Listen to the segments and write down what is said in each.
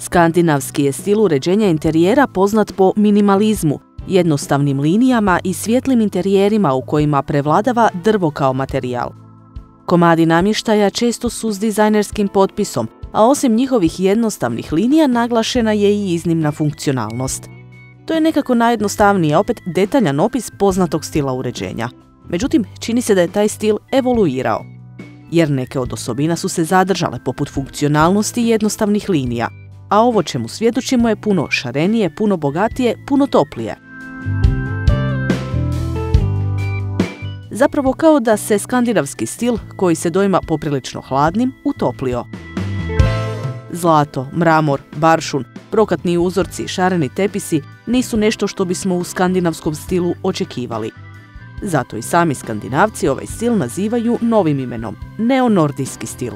Skandinavski je stil uređenja interijera poznat po minimalizmu, jednostavnim linijama i svjetlim interijerima u kojima prevladava drvo kao materijal. Komadi namještaja često su s dizajnerskim potpisom, a osim njihovih jednostavnih linija naglašena je i iznimna funkcionalnost. To je nekako najjednostavniji, a opet detaljan opis poznatog stila uređenja. Međutim, čini se da je taj stil evoluirao, jer neke od osobina su se zadržale, poput funkcionalnosti i jednostavnih linija, a ovo čemu svjedočimo je puno šarenije, puno bogatije, puno toplije. Zapravo kao da se skandinavski stil, koji se doima poprilično hladnim, utoplio. Zlato, mramor, baršun, prokatni uzorci, šareni tepisi nisu nešto što bismo u skandinavskom stilu očekivali. Zato i sami Skandinavci ovaj stil nazivaju novim imenom – neonordijski stil.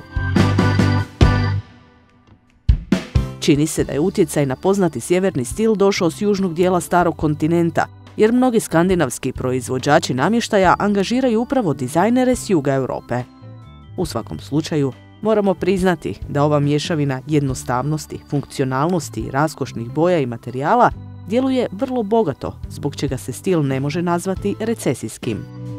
Čini se da je utjecaj na poznati sjeverni stil došao s južnog dijela starog kontinenta, jer mnogi skandinavski proizvođači namještaja angažiraju upravo dizajnere s juga Europe. U svakom slučaju, moramo priznati da ova mješavina jednostavnosti, funkcionalnosti i raskošnih boja i materijala djeluje vrlo bogato, zbog čega se stil ne može nazvati recesijskim.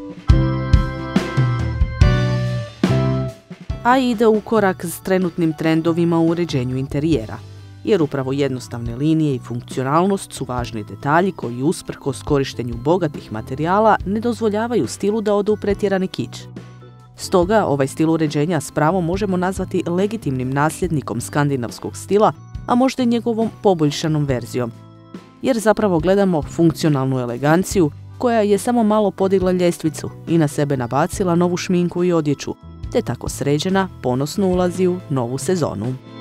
A ide u korak s trenutnim trendovima u uređenju interijera, jer upravo jednostavne linije i funkcionalnost su važni detalji koji usprkos korištenju bogatih materijala ne dozvoljavaju stilu da ode u pretjerani kič. Stoga ovaj stil uređenja s pravom možemo nazvati legitimnim nasljednikom skandinavskog stila, a možda i njegovom poboljšanom verzijom, jer zapravo gledamo funkcionalnu eleganciju koja je samo malo podigla ljestvicu i na sebe nabacila novu šminku i odjeću, te tako sređena ponosno ulazi u novu sezonu.